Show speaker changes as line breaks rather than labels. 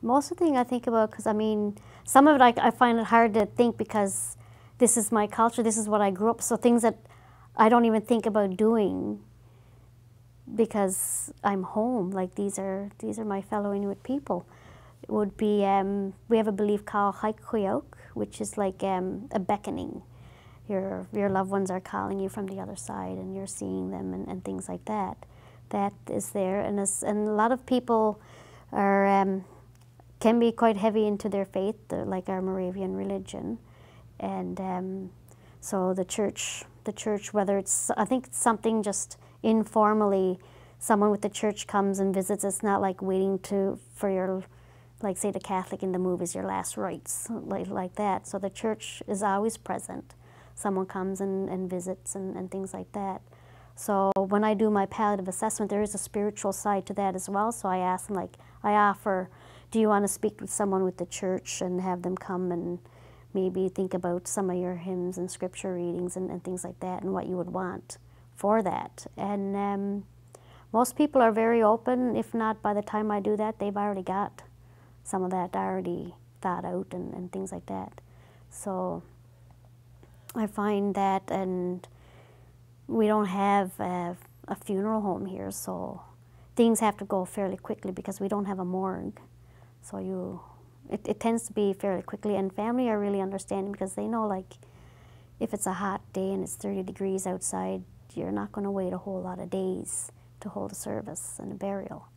Most of the thing I think about, because I mean, some of it I find it hard to think because this is my culture, this is what I grew up, so things that I don't even think about doing because I'm home. Like these are my fellow Inuit people. It would be, we have a belief called haikuyok, which is like a beckoning. Your loved ones are calling you from the other side and you're seeing them and things like that. That is there, and a lot of people are, can be quite heavy into their faith, like our Moravian religion. And so the church, whether it's, I think it's something just informally, someone with the church comes and visits. It's not like waiting for your, like say the Catholic in the movies, your last rites, like that. So the church is always present. Someone comes and visits and things like that. So when I do my palliative assessment, there is a spiritual side to that as well. So I ask them, like, I offer, do you want to speak with someone with the church and have them come and maybe think about some of your hymns and scripture readings and things like that and what you would want for that. And most people are very open. If not, by the time I do that, they've already got some of that already thought out and things like that. So I find that, and we don't have a funeral home here, so things have to go fairly quickly because we don't have a morgue. So it tends to be fairly quickly, and family are really understanding because they know, like, if it's a hot day and it's 30 degrees outside, you're not going to wait a whole lot of days to hold a service and a burial.